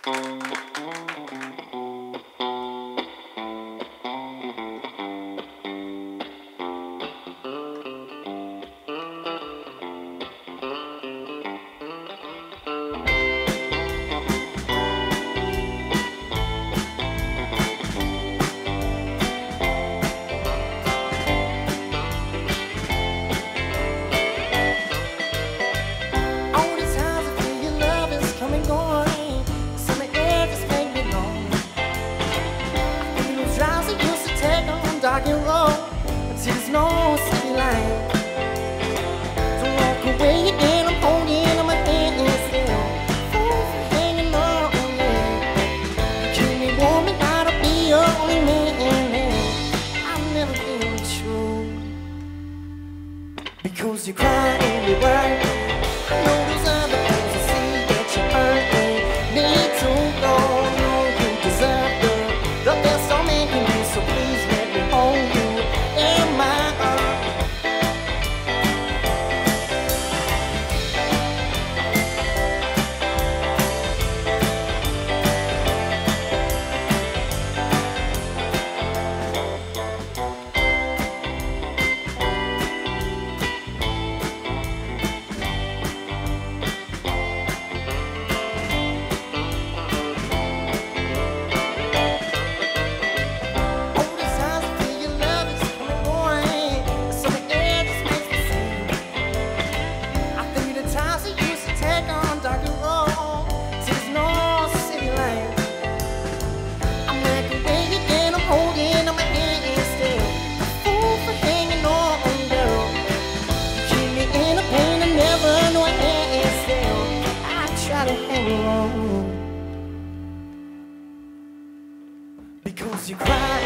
Dark and roll, but there's no city light. Don't walk away again, I'm holding on my hand and still hanging on, yeah. You keep me warm and gotta be your only man. I've never been true because you cry everywhere. I know there's other things I see that you hurt me. Need to go, know you deserve the best all man can be, so please let me hold you in my arms. Because you cry